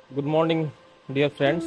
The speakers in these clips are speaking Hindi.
Good morning dear friends.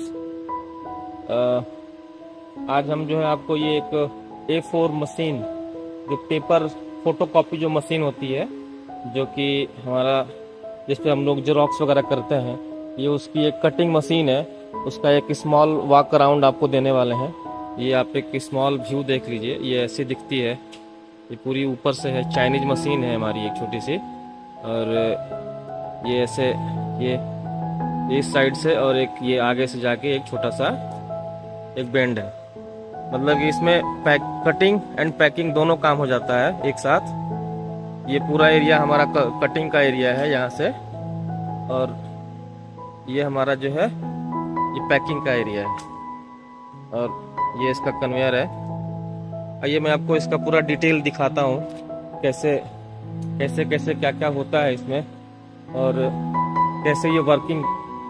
आज हम जो है आपको ये एक A4 मशीन, जो पेपर फोटोकॉपी जो मशीन होती है, जो कि हमारा जिस पे हम लोग जेरोक्स वगैरह करते हैं, ये उसकी एक कटिंग मशीन है। उसका एक स्मॉल वॉक अराउंड आपको देने वाले हैं। ये आप एक स्मॉल व्यू देख लीजिए, ये ऐसी दिखती है। ये पूरी ऊपर से है, चाइनीज मशीन है हमारी एक छोटी सी, और ये ऐसे ये इस साइड से और एक ये आगे से जाके एक छोटा सा एक बेंड है। मतलब कि इसमें कटिंग एंड पैकिंग दोनों काम हो जाता है एक साथ। ये पूरा एरिया हमारा कटिंग का एरिया है यहाँ से, और ये हमारा जो है ये पैकिंग का एरिया है, और ये इसका कन्वेयर है। आइए मैं आपको इसका पूरा डिटेल दिखाता हूँ, कैसे कैसे कैसे क्या क्या होता है इसमें, और कैसे ये वर्किंग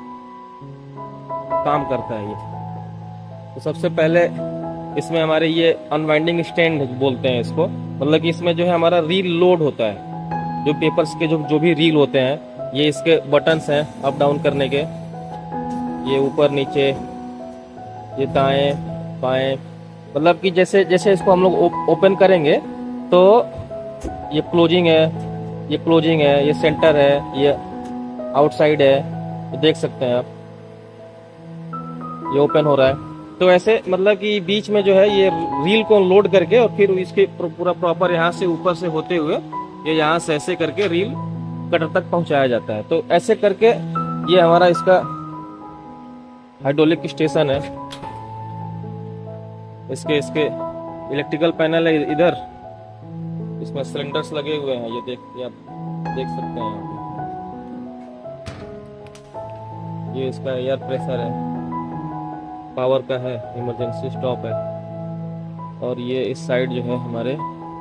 काम करता है। ये तो सबसे पहले इसमें हमारे ये अनवाइंडिंग स्टैंड बोलते हैं इसको। मतलब कि इसमें जो है हमारा रील लोड होता है। जो पेपर्स के जो भी रील होते हैं, ये इसके बटन्स हैं अप डाउन करने के। ये ऊपर नीचे, ये दाएं बाएं, मतलब कि जैसे जैसे इसको हम लोग ओपन करेंगे तो ये क्लोजिंग है, ये क्लोजिंग है, ये सेंटर है, ये आउटसाइड है, ये देख सकते हैं आप, ये ओपन हो रहा है। तो ऐसे मतलब कि बीच में जो है ये रील को लोड करके, और फिर इसके पूरा प्रॉपर यहाँ से ऊपर से होते हुए ये यहाँ से ऐसे करके रील कटर तक पहुंचाया जाता है। तो ऐसे करके ये हमारा इसका हाइड्रोलिक स्टेशन है। इसके इलेक्ट्रिकल पैनल है इधर, इसमें सिलेंडर्स लगे हुए हैं, ये आप देख सकते हैं। ये इसका एयर प्रेशर है, पावर का है, इमरजेंसी स्टॉप है। और ये इस साइड जो है हमारे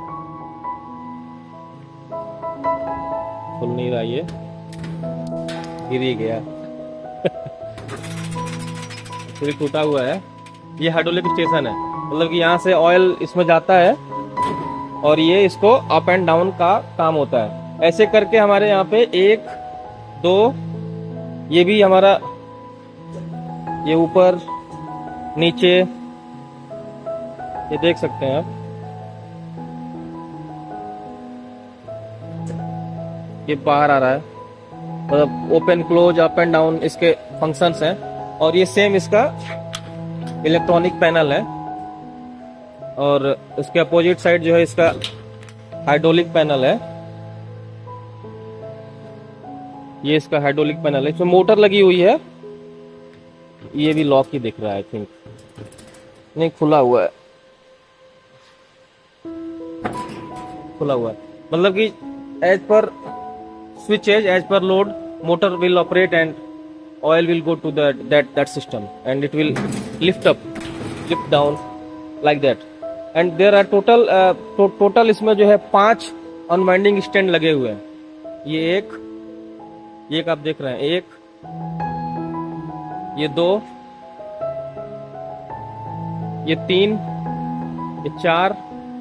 खुल नहीं रहा, ये गिर ही गया पूरी टूटा हुआ है। ये हाइड्रोलिक स्टेशन है, मतलब कि यहाँ से ऑयल इसमें जाता है और ये इसको अप एंड डाउन का काम होता है। ऐसे करके हमारे यहाँ पे 1 2, ये भी हमारा ये ऊपर नीचे, ये देख सकते हैं आप। ये बाहर आ रहा है, मतलब open close up and down इसके फंक्शंस हैं। और ये सेम इसका इलेक्ट्रॉनिक पैनल है, और इसके अपोजिट साइड जो है इसका हाइड्रोलिक पैनल है। ये इसका हाइड्रोलिक पैनल है, इसमें मोटर लगी हुई है। ये भी लॉक ही दिख रहा है, आई थिंक नहीं, खुला हुआ है, खुला हुआ है। मतलब कि एज पर स्विचेज, एज पर load, motor will operate and oil will go to that system, and it will lift up, lift down like that. And there are total इसमें जो है 5 अनवाइंडिंग स्टैंड लगे हुए हैं। ये एक आप देख रहे हैं, एक, ये 2, ये 3, ये 4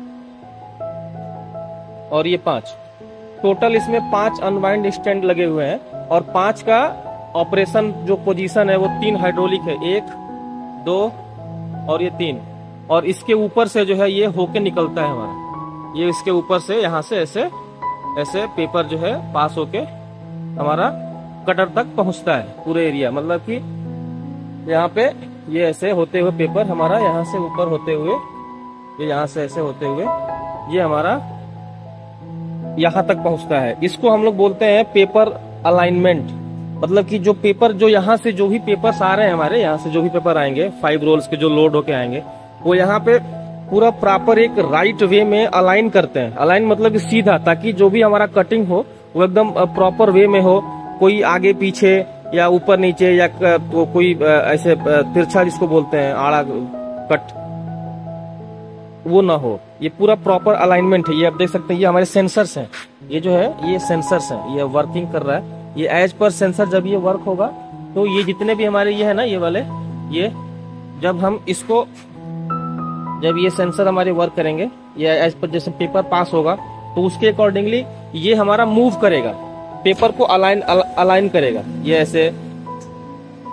और ये 5। टोटल इसमें 5 अनवाइंड स्टैंड लगे हुए हैं, और 5 का ऑपरेशन जो पोजीशन है वो 3 हाइड्रोलिक है, 1 2 और ये 3। और इसके ऊपर से जो है ये होके निकलता है हमारा, ये इसके ऊपर से यहाँ से ऐसे ऐसे पेपर जो है पास होके हमारा कटर तक पहुंचता है पूरे एरिया। मतलब कि यहाँ पे ये ऐसे होते हुए पेपर हमारा यहाँ से ऊपर होते हुए, ये यहाँ से ऐसे होते हुए ये हमारा यहाँ तक पहुंचता है। इसको हम लोग बोलते हैं पेपर अलाइनमेंट। मतलब कि जो पेपर, जो यहाँ से जो भी पेपर्स आ रहे हैं हमारे, यहाँ से जो भी पेपर आएंगे 5 रोल्स के जो लोड होके आएंगे, वो यहाँ पे पूरा प्रॉपर एक राइट वे में अलाइन करते हैं। अलाइन मतलब कि सीधा, ताकि जो भी हमारा कटिंग हो वो एकदम प्रॉपर वे में हो। कोई आगे पीछे या ऊपर नीचे या कोई ऐसे तिरछा जिसको बोलते हैं आड़ा कट, वो ना हो। ये पूरा प्रॉपर अलाइनमेंट है। ये आप देख सकते हैं, ये हमारे सेंसर्स हैं। ये जो है ये सेंसर्स हैं, ये वर्किंग कर रहा है। ये एज पर सेंसर जब ये वर्क होगा तो ये जितने भी हमारे ये है ना, ये वाले, ये जब हम इसको, जब ये सेंसर हमारे वर्क करेंगे, ये एज पर जैसे पेपर पास होगा तो उसके अकॉर्डिंगली ये हमारा मूव करेगा, पेपर को अलाइन करेगा। ये ऐसे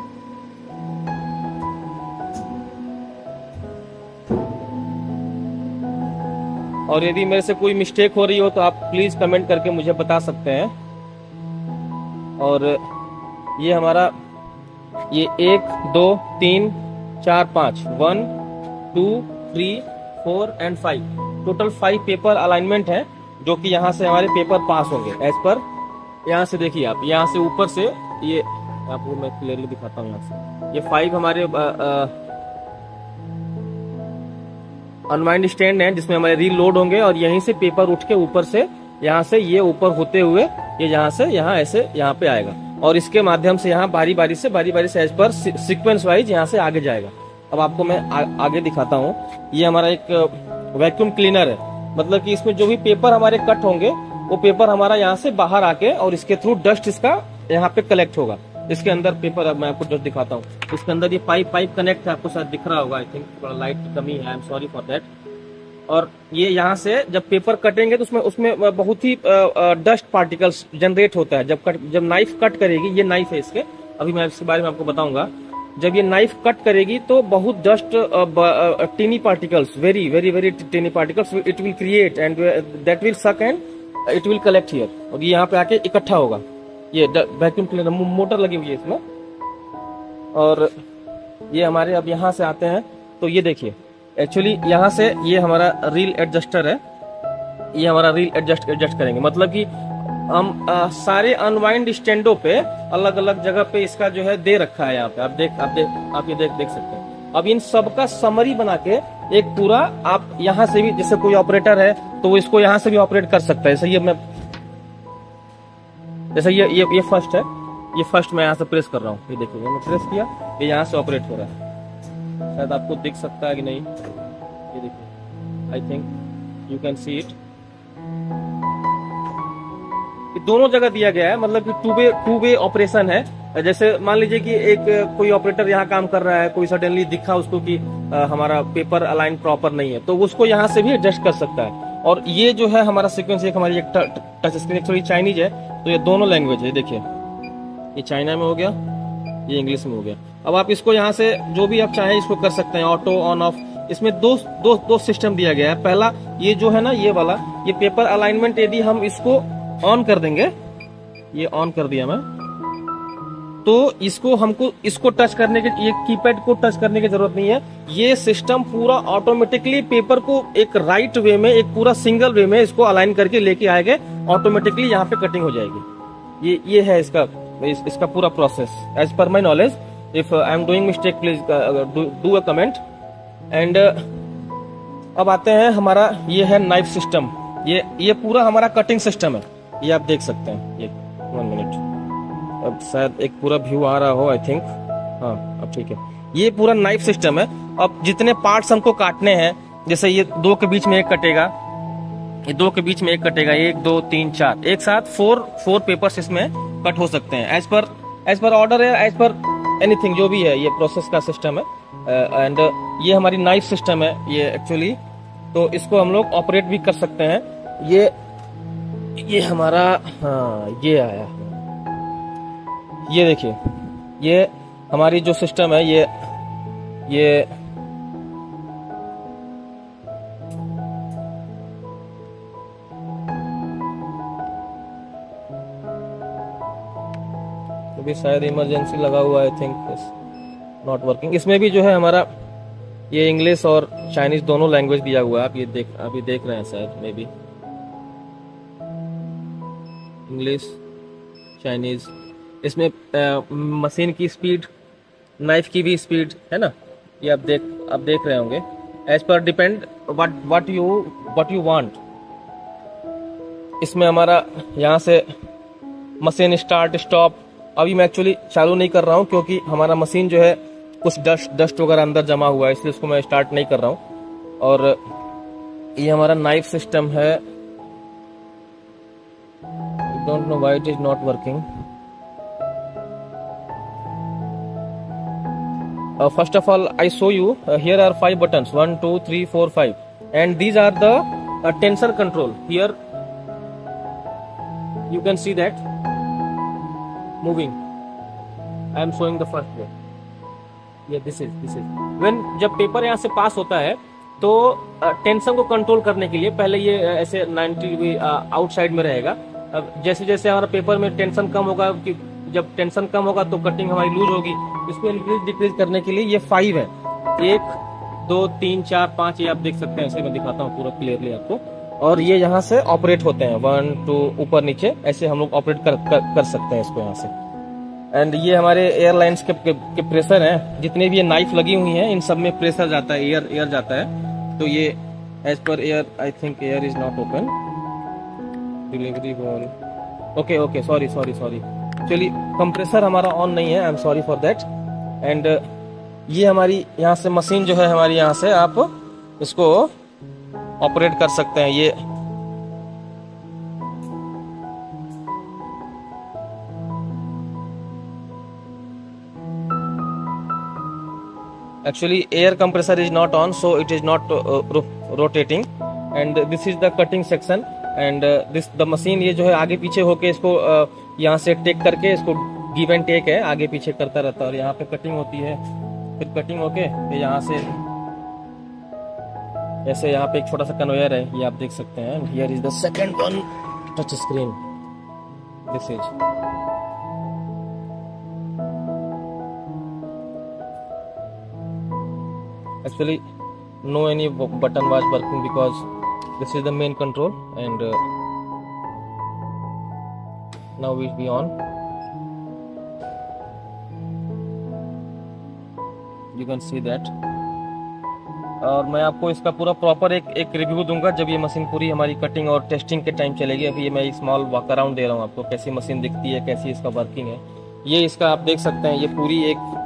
और यदि मेरे से कोई मिस्टेक हो रही हो तो आप प्लीज कमेंट करके मुझे बता सकते हैं। और ये हमारा ये 1 2 3 4 5 1 2 3 4 एंड 5 टोटल 5 पेपर अलाइनमेंट है, जो कि यहाँ से हमारे पेपर पास होंगे एज पर। यहाँ से देखिए आप, यहाँ से ऊपर से ये आपको मैं क्लियरली दिखाता हूँ। यहाँ से ये 5 हमारे अनवाइंड स्टैंड है जिसमें हमारे रील लोड होंगे, और यहीं से पेपर उठ के ऊपर से यहाँ से ये ऊपर होते हुए ये यहाँ से यहाँ ऐसे यहाँ पे आएगा, और इसके माध्यम से यहाँ बारी बारी से एज पर सीक्वेंस वाइज यहाँ से आगे जाएगा। अब आपको मैं आगे दिखाता हूँ। ये हमारा एक वैक्यूम क्लीनर है, मतलब कि इसमें जो भी पेपर हमारे कट होंगे वो पेपर हमारा यहाँ से बाहर आके और इसके थ्रू डस्ट इसका यहाँ पे कलेक्ट होगा। इसके अंदर पेपर, अब मैं आपको जस्ट दिखाता हूँ। इसके अंदर ये पाइप कनेक्ट है, आपको शायद दिख रहा होगा। आई थिंक थोड़ा लाइट की कमी है, I am sorry for that. और ये यहाँ से जब पेपर कटेंगे तो उसमें बहुत ही डस्ट पार्टिकल्स जनरेट होता है। जब नाइफ कट करेगी, ये नाइफ है इसके, अभी मैं इसके बारे में आपको बताऊंगा। जब ये नाइफ कट करेगी तो बहुत dust tiny particles, very very very tiny particles it will create and that will suck and it will collect here, और ये यहाँ पे आके इकट्ठा होगा। ये वैक्यूम क्लीनर मोटर लगी हुई है इसमें। और ये हमारे अब यहाँ से आते हैं तो ये देखिए, एक्चुअली यहाँ से ये हमारा रील एडजस्टर है। ये हमारा रील एडजस्ट करेंगे, मतलब कि हम सारे अनवाइंड स्टैंडों पे अलग अलग जगह पे इसका जो है दे रखा है। यहाँ पे आप ये देख सकते हैं। अब इन सब का समरी बना के एक पूरा, आप यहाँ से भी, जैसे कोई ऑपरेटर है तो वो इसको यहाँ से भी ऑपरेट कर सकता है। जैसे ये फर्स्ट है, ये फर्स्ट मैं यहाँ से प्रेस कर रहा हूँ। ये देखिए मैं प्रेस किया, ये यहाँ से ऑपरेट हो रहा है। शायद आपको दिख सकता है कि नहीं, ये देखिए, I think you can see it. दोनों जगह दिया गया है, मतलब कि टू वे ऑपरेशन है। जैसे मान लीजिए कि एक कोई ऑपरेटर यहाँ काम कर रहा है, कोई सडनली दिखा उसको कि हमारा पेपर अलाइन प्रॉपर नहीं है, तो उसको यहाँ से भी एडजस्ट कर सकता है। और ये जो है हमारा सीक्वेंस, एक हमारी एक टच स्क्रीन, एक्चुअली चाइनीज है, तो ये दोनों लैंग्वेज है। देखिए ये चाइना में हो गया, ये इंग्लिश में हो गया। अब आप इसको यहाँ से जो भी आप चाहें इसको कर सकते हैं, ऑटो ऑन ऑफ। इसमें दो सिस्टम दिया गया है। पहला ये जो है ना, ये वाला, ये पेपर अलाइनमेंट, यदि हम इसको ऑन कर देंगे, ये ऑन कर दिया मैं, तो इसको टच करने के, ये कीपैड को टच करने की जरूरत नहीं है। ये सिस्टम पूरा ऑटोमेटिकली पेपर को एक राइट वे में, एक पूरा सिंगल वे में इसको अलाइन करके लेके आएंगे, ऑटोमेटिकली यहाँ पे कटिंग हो जाएगी। ये है इसका पूरा प्रोसेस एज पर my knowledge. If I am doing mistake please do a comment. And अब आते हैं हमारा, ये है नाइफ सिस्टम। ये पूरा हमारा कटिंग सिस्टम है, ये आप देख सकते हैं। ये 1 मिनट, अब शायद एक पूरा व्यू आ रहा हो, आई थिंक। हाँ अब ठीक है। ये पूरा नाइफ सिस्टम है। अब जितने पार्ट्स हमको काटने हैं, जैसे ये 2 के बीच में एक कटेगा, ये 2 के बीच में एक कटेगा, 1 2 3 4, एक साथ 4 पेपर्स इसमें कट हो सकते हैं। एज पर ऑर्डर है, एज पर एनीथिंग जो भी है, ये प्रोसेस का सिस्टम है। एंड ये हमारी नाइफ सिस्टम है ये एक्चुअली, तो इसको हम लोग ऑपरेट भी कर सकते हैं। ये हमारा, हाँ ये आया, ये देखिए, ये हमारी जो सिस्टम है, ये तो भी शायद इमरजेंसी लगा हुआ है, आई थिंक नॉट वर्किंग। इसमें भी जो है हमारा ये इंग्लिश और चाइनीज दोनों लैंग्वेज दिया हुआ है। आप ये अभी देख रहे हैं शायद, मे बी इंग्लिश, चाइनीज। इसमें मशीन की स्पीड, नाइफ की भी स्पीड है ना, ये आप देख रहे होंगे। As per depend what you want. इसमें हमारा यहाँ से मशीन स्टार्ट स्टॉप, अभी मैं एक्चुअली चालू नहीं कर रहा हूँ क्योंकि हमारा मशीन जो है कुछ डस्ट वगैरह अंदर जमा हुआ है, इसलिए इसको मैं स्टार्ट नहीं कर रहा हूँ। और ये हमारा नाइफ सिस्टम है। Don't know why it is not working. First of all, I show you here are 5 buttons, 1 2 3 4 5, and these are the tensor control. Here you can see that moving. I am showing the first way. Yeah, this is when जब पेपर यहाँ से पास होता है तो टेंशन को कंट्रोल करने के लिए पहले ये ऐसे 90 डिग्री आउटसाइड में रहेगा। अब जैसे जैसे हमारा पेपर में टेंशन कम होगा, कि जब टेंशन कम होगा तो कटिंग हमारी लूज होगी। इसको इंक्रीज डिक्रीज करने के लिए ये 5 है, 1 2 3 4 5, ये आप देख सकते हैं। ऐसे मैं दिखाता हूँ पूरा क्लियरली आपको। और ये यहाँ से ऑपरेट होते हैं 1 2 ऊपर नीचे, ऐसे हम लोग ऑपरेट कर सकते हैं इसको यहाँ से। एंड ये हमारे एयरलाइंस के प्रेशर हैं, जितने भी ये नाइफ लगी हुई हैं इन सब में प्रेशर जाता है, एयर जाता है। तो ये एज पर air, I think air is not open, delivery ball, okay sorry चलिए, कंप्रेसर हमारा ऑन नहीं है, I am sorry for that. And ये हमारी यहाँ से मशीन जो है हमारी, यहाँ से आप इसको ऑपरेट कर सकते हैं। ये actually air compressor is not on, so it is not rotating, and this is the cutting section, and this the machine ये जो है आगे पीछे होके इसको यहाँ से टेक करके, इसको गिव एंड टेक है, आगे पीछे करता रहता है। और यहाँ पे कटिंग होती है, फिर कटिंग होके फिर यहाँ से ऐसे यहाँ पे एक छोटा सा कन्वेयर है, ये आप देख सकते हैं। Here is the second one, touch screen, this is actually no any button was working because this is the main control, and now we'll be on, you can see that। और मैं आपको इसका पूरा प्रॉपर एक रिव्यू दूंगा जब ये मशीन पूरी हमारी कटिंग और टेस्टिंग के टाइम चलेगी। अभी मैं एक स्मॉल वॉक अराउंड दे रहा हूँ आपको, कैसी मशीन दिखती है, कैसी इसका वर्किंग है। ये इसका आप देख सकते हैं, ये पूरी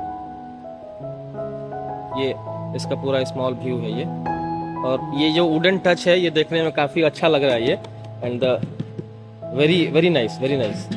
ये इसका पूरा स्मॉल व्यू है ये। और ये जो वुडन टच है ये देखने में काफी अच्छा लग रहा है ये, and very nice, very nice.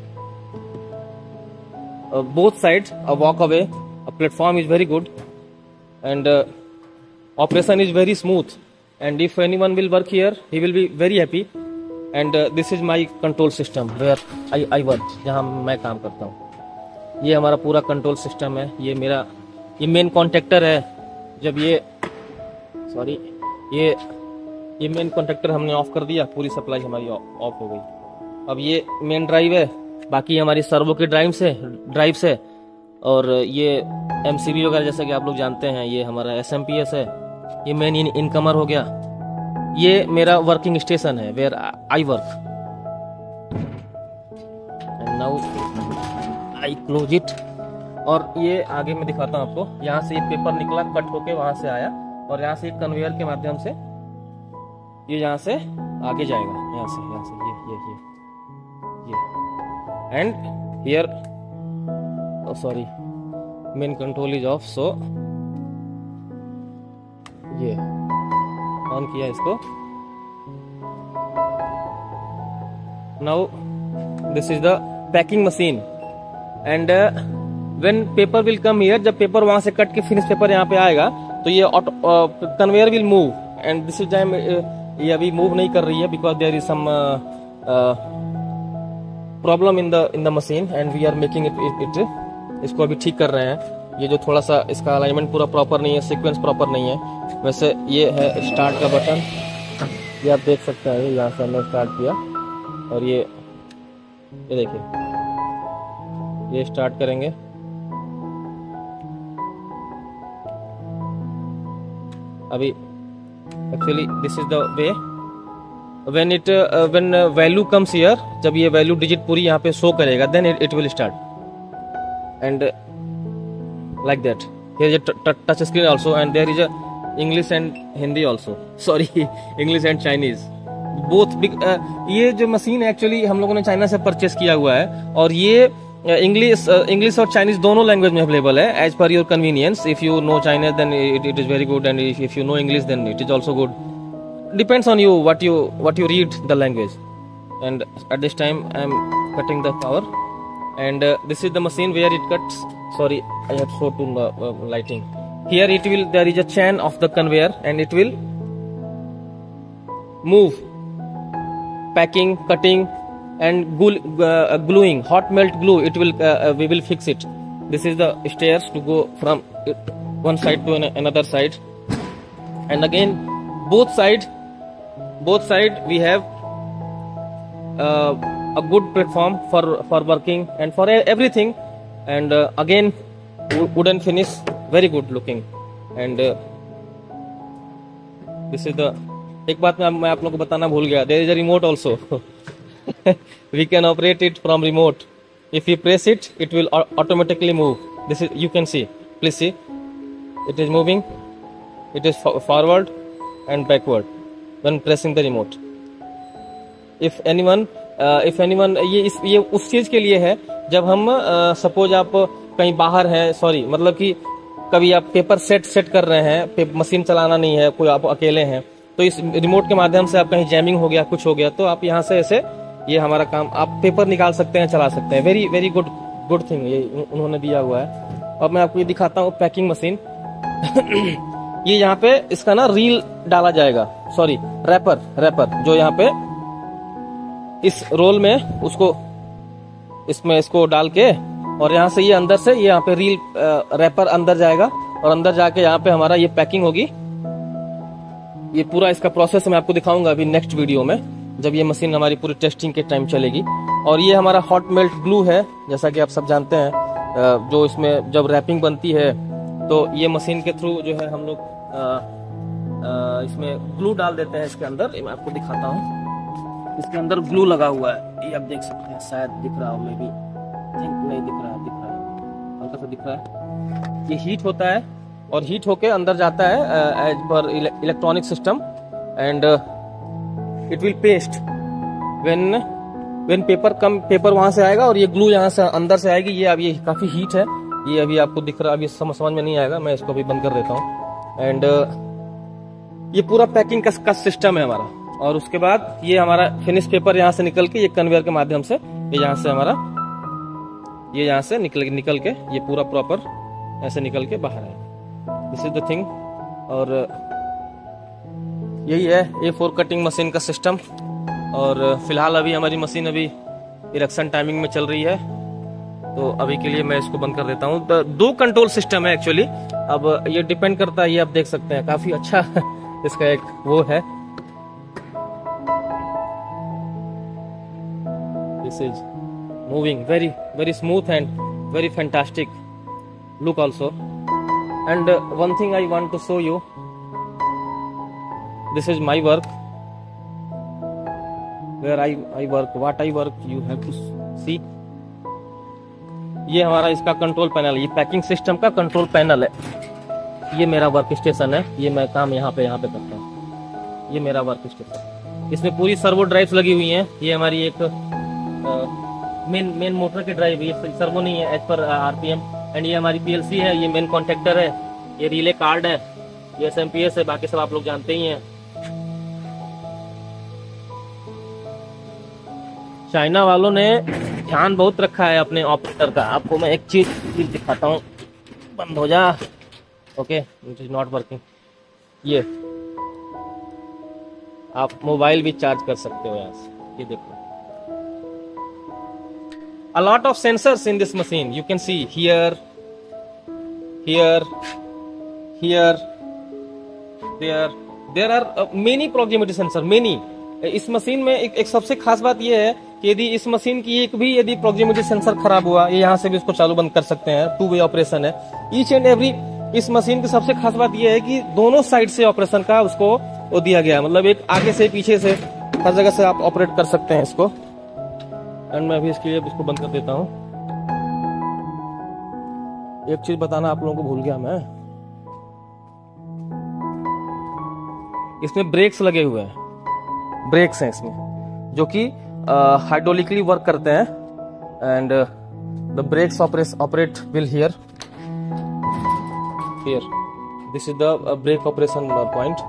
Both side a walk away, a platform is very good, and operation is very smooth, and if anyone will work here he will be very happy, and this is my control system where I work, जहाँ मैं काम करता हूँ। ये हमारा पूरा कंट्रोल सिस्टम है, ये मेरा ये मेन कॉन्टेक्टर है। जब ये सॉरी ये मेन कॉन्टेक्टर हमने ऑफ कर दिया, पूरी सप्लाई हमारी ऑफ हो गई। अब ये मेन ड्राइव है, बाकी हमारी सर्वो की ड्राइव से, और ये एमसीबी वगैरह जैसे कि आप लोग जानते हैं, ये हमारा एसएमपीएस है, ये मेन इनकमर हो गया। ये मेरा वर्किंग स्टेशन है where I work, and now I close it. और ये आगे मैं दिखाता हूँ आपको, यहाँ से ये पेपर निकला, कट होके वहां से आया, और यहाँ से एक कन्वेयर के माध्यम से ये यहाँ से आगे जाएगा, यहाँ से ये and here, sorry main control is off, so ये ऑन किया इसको। Now this is the packing machine, and when paper will come here, जब पेपर वहां से कट के फिनिश पेपर यहाँ पे आएगा तो ये conveyor will move, and this is time ये अभी मूव नहीं कर रही है because there is some problem in the machine, and we are making it इसको अभी ठीक कर रहे हैं। ये जो थोड़ा सा इसका अलाइनमेंट पूरा प्रॉपर नहीं है, सीक्वेंस प्रॉपर नहीं है। वैसे ये है स्टार्ट का बटन, ये आप देख सकते हैं, यहाँ से हमने स्टार्ट किया, और ये देखिए ये स्टार्ट करेंगे। अभी actually this is the way when value comes here, जब ये वैल्यू डिजिट पूरी यहाँ पे शो करेगा, then it will start, and like that. Here is a touch screen also, and there is a English and Hindi also, sorry English and Chinese both big। ये जो मशीन एक्चुअली हम लोगों ने चाइना से परचेस किया हुआ है, और ये इंग्लिश और चाइनीज दोनों लैंग्वेज में अवेलेबल है, एज पर your convenience. If you know Chinese then it is very good, and if you know English then it is also good, depends on you what you read the language। And at this time I am cutting the power, and this is the machine where it cuts, sorry I have showed to lighting. Here there is a chain of the conveyor, and it will move, packing, cutting, and gluing, hot melt glue. It will we will fix it. This is the stairs to go from one side to another side, and again both side we have a good platform for working and for everything, and again wooden finish, very good looking. And this is the, एक बात मैं आप लोगों को बताना भूल गया, there is a remote also. We can operate it from remote. If you press it, it will automatically move. This is, you can see, please see, it is moving, it is forward and backward when pressing the remote. If anyone ये उस चीज के लिए है जब हम सपोज आप कहीं बाहर हैं, सॉरी मतलब कि कभी आप पेपर सेट कर रहे हैं, मशीन चलाना नहीं है, कोई आप अकेले हैं, तो इस रिमोट के माध्यम से आप कहीं जैमिंग हो गया, कुछ हो गया, तो आप यहाँ से ऐसे ये हमारा काम आप पेपर निकाल सकते हैं, चला सकते हैं. वेरी वेरी गुड थिंग ये उन्होंने दिया हुआ है. अब मैं आपको ये दिखाता हूँ पैकिंग मशीन. ये यहाँ पे इसका ना रील डाला जाएगा, सॉरी रैपर जो यहाँ पे इस रोल में उसको इसको डाल के, और यहाँ से ये अंदर से ये यहाँ पे रील रैपर अंदर जाएगा, और अंदर जाके यहाँ पे हमारा ये पैकिंग होगी. ये पूरा इसका प्रोसेस मैं आपको दिखाऊंगा अभी नेक्स्ट वीडियो में, जब ये मशीन हमारी पूरी टेस्टिंग के टाइम चलेगी. और ये हमारा हॉट मेल्ट ग्लू है, जैसा कि आप सब जानते हैं, जो इसमें जब रैपिंग बनती है तो ये मशीन के थ्रू जो है हम लोग इसमें ग्लू डाल देते हैं इसके अंदर. मैं आपको दिखाता हूँ, इसके अंदर ग्लू लगा हुआ है, ये आप देख सकते हैं, शायद दिख रहा हो, मे बी थिंक नहीं दिख रहा है, हल्का सा दिख रहा है. ये हीट होता है और हीट होके अंदर जाता है एज पर electronic system, and it will paste when paper वहां से आएगा और ये ग्लू यहाँ से अंदर से आएगी. ये अब ये काफी हीट है, ये अभी आपको दिख रहा है, अभी समझ में नहीं आएगा, मैं इसको अभी बंद कर देता हूँ. एंड ये पूरा पैकिंग का सिस्टम है हमारा. और उसके बाद ये हमारा फिनिश पेपर यहाँ से निकल के ये कन्वेयर के माध्यम से ये यहाँ से हमारा ये यहाँ से निकल के ये पूरा प्रॉपर ऐसे निकल के बाहर है. This is the thing. और यही है A4 कटिंग मशीन का सिस्टम. और फिलहाल अभी हमारी मशीन अभी इरेक्शन टाइमिंग में चल रही है, तो अभी के लिए मैं इसको बंद कर देता हूँ. 2 कंट्रोल सिस्टम है एक्चुअली, अब ये डिपेंड करता है, ये आप देख सकते हैं काफी अच्छा इसका एक वो है. This is moving very smooth and very fantastic look also. And one thing I want to show you, this is my work, where I work, what I work, you have to see. ये हमारा इसका कंट्रोल पैनल है, ये पैकिंग सिस्टम का कंट्रोल पैनल है. ये मेरा वर्क स्टेशन है, ये मैं काम यहाँ पे करता हूँ. ये मेरा वर्क स्टेशन, इसमें पूरी सर्वो ड्राइव्स लगी हुई हैं. ये हमारी एक मेन मोटर की ड्राइव, ये सर्वो नहीं है, एज पर आरपीएम. एंड ये हमारी पीएलसी है, ये मेन कॉन्टेक्टर है, ये रिले कार्ड है, ये एसएमपीएस है, बाकी सब आप लोग जानते ही हैं. चाइना वालों ने ध्यान बहुत रखा है अपने ऑपरेटर का. आपको मैं एक चीज दिखाता हूँ, बंद हो जा. Okay, it is not working. ये आप मोबाइल भी चार्ज कर सकते हो यहाँ से, ये देखो. A lot of sensors in this machine. You can see here, there are many proximity sensor. Many. इस मशीन में एक सबसे खास बात यह है कि यदि इस मशीन की एक भी यदि प्रॉक्सिमिटी सेंसर खराब हुआ, ये यहाँ से भी इसको चालू बंद कर सकते हैं. 2-वे ऑपरेशन है ईच एंड एवरी. इस मशीन की सबसे खास बात यह है कि दोनों साइड से ऑपरेशन का उसको वो दिया गया, मतलब एक आगे से पीछे से हर जगह से आप ऑपरेट कर सकते हैं इसको. एंड मैं अभी इसके लिए इसको बंद कर देता हूँ. एक चीज बताना आप लोगों को भूल गया मैं, इसमें ब्रेक्स लगे हुए हैं, ब्रेक्स हैं इसमें जो कि हाइड्रोलिकली वर्क करते हैं. And the brakes operate will here. This is the brake operation point.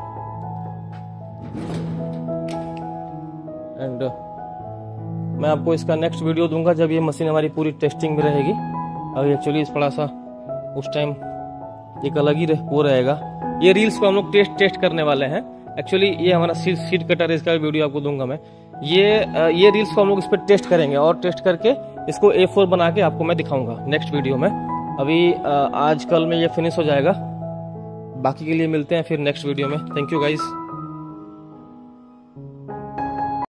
And मैं आपको इसका नेक्स्ट वीडियो दूंगा जब ये मशीन हमारी पूरी टेस्टिंग में रहेगी. अभी एक्चुअली इस थोड़ा सा उस टाइम एक अलग ही वो रहेगा. ये रील्स को हम लोग टेस्ट करने वाले हैं. एक्चुअली ये हमारा सीड कटर है, इसका वीडियो आपको दूंगा मैं. ये रील्स को हम लोग इस पर टेस्ट करेंगे और टेस्ट करके इसको A4 बना के आपको मैं दिखाऊंगा नेक्स्ट वीडियो में. अभी आज कल में ये फिनिश हो जाएगा. बाकी के लिए मिलते हैं फिर नेक्स्ट वीडियो में। Thank you guys.